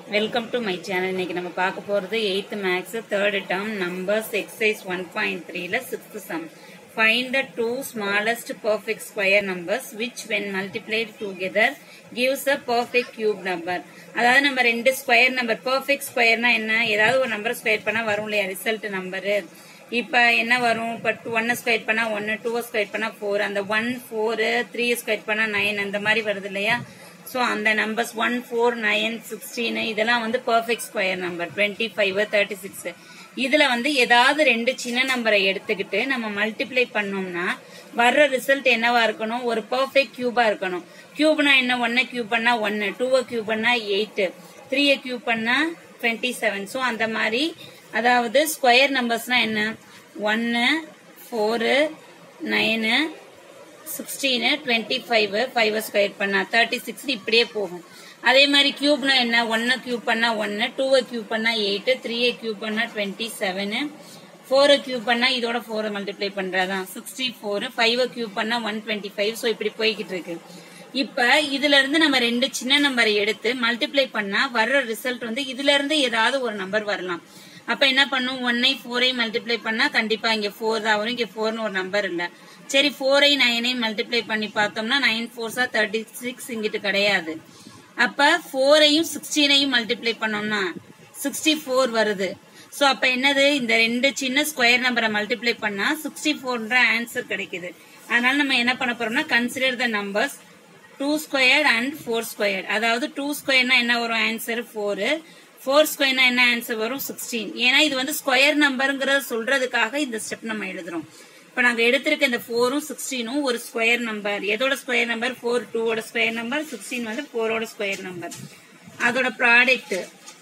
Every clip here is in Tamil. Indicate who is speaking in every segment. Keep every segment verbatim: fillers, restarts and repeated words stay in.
Speaker 1: Welcome to my channel. இன்னைக்கு நம்ம பார்க்க போறது eighth maths third term numbers exercise one point three ல sixth sum. Find the two smallest perfect square numbers which when multiplied together gives a perfect cube number. அதாவது நம்ம ரெண்டு ஸ்கொயர் நம்பர் perfect ஸ்கொயர்னா என்ன? ஏதாவது ஒரு நம்பர் ஸ்கொயர் பண்ணா வரும் இல்லையா ரிசல்ட் நம்பர். இப்ப என்ன வரும்? இப்ப one ஸ்கொயர் பண்ணா one, two ஸ்கொயர் பண்ணா four, அந்த one, four, three ஸ்கொயர் பண்ணா nine அந்த மாதிரி வருது இல்லையா? So, on the numbers one, four, nine, sixteen, இதெல்லாம் வந்து perfect square number, twenty-five, thirty-six. இதுல வந்து ஏதாவது ரெண்டு சின்ன நம்பரை எடுத்துக்கிட்டு நம்ம மல்டிப்ளை பண்ணோம்னா வர்ற ரிசல்ட் என்னவா இருக்கணும்? ஒரு perfect cube இருக்கணும். கியூப்னா என்ன? one கியூப் பண்ணா one, two கியூப் பண்ணா eight, three கியூப் பண்ணா twenty-seven. So, அந்த மாதிரி அதாவது ஸ்கொயர் நம்பர்ஸ்னா என்ன? one, four, nine, sixteen, twenty-five, five square பண்ணா thirty-six இப்படியே போகும். அதே மாதிரி கியூப்னா என்ன? one கியூப் பண்ணா one, two கியூப் பண்ணா eight, three கியூப் பண்ணா twenty-seven, four கியூப் பண்ணா இதோட four மல்டிப்ளை பண்றதான் sixty-four, five கியூப் பண்ணா one twenty-five. சோ இப்படி போய்கிட்டு இருக்கு. இப்ப இதுல இருந்து நம்ம ரெண்டு சின்ன நம்பரை எடுத்து மல்டிப்ளை பண்ணா வர்ற ரிசல்ட் வந்து இதுல இருந்து ஏதாவது ஒரு நம்பர் வரலாம். அப்ப என்ன பண்ணும்? one ஐ four ஐ மல்டிப்ளை பண்ணா கண்டிப்பா இங்க four தான் வரும். இங்க four னு ஒரு நம்பர் இல்ல. சரி four ஐ nine ஐ மல்டிப்ளை பண்ணி பார்த்தோம்னா nine fours are thirty-six இங்கிட்டு கிடையாது. அப்ப four ஐயும் sixteen ஐயும் மல்டிப்ளை பண்ணோம்னா sixty-four வருது. சோ அப்ப என்னது? இந்த ரெண்டு சின்ன ஸ்கொயர் நம்பரை மல்டிப்ளை பண்ணா sixty-four ன்ற ஆன்சர் கிடைக்குது. அதனால நம்ம என்ன பண்ண போறோம்னா consider the numbers two squared and four squared. அதாவது two squaredனா என்ன வரும்? Answer four. four squaredனா என்ன ஆன்சர் வரும்? sixteen. ஏன்னா இது வந்து ஸ்கொயர் நம்பர்ங்கறத சொல்றதுக்காக இந்த ஸ்டெப் நம்ம எழுதுறோம். இப்ப நாங்க எடுத்திருக்க இந்த four உம் sixteen உம் ஒரு ஸ்கொயர் நம்பர். எதோட ஸ்கொயர் நம்பர்? four two ஓட ஸ்கொயர் நம்பர், sixteen வந்து four ஓட ஸ்கொயர் நம்பர். அதோட product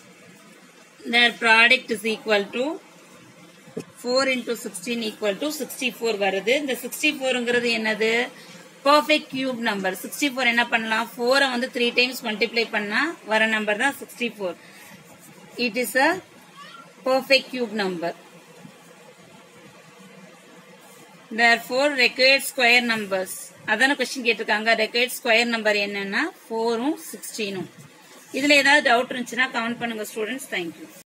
Speaker 1: their product is equal to four into sixteen equal to sixty-four வருது. இந்த sixty-fourங்கிறது என்னது? perfect cube number. sixty-four என்ன பண்ணலாம்? four வந்து three times multiply பண்ணா வர நம்பர் தான் sixty-four. It is a perfect cube number. Therefore, required square numbers. அதான question கேட்டிருக்காங்க. required square number என்னன்னா four உம் sixteen உம். இதுல ஏதாவது டவுட் இருந்துச்சுன்னா கமெண்ட் பண்ணுங்க ஸ்டூடெண்ட்ஸ். தேங்க்யூ.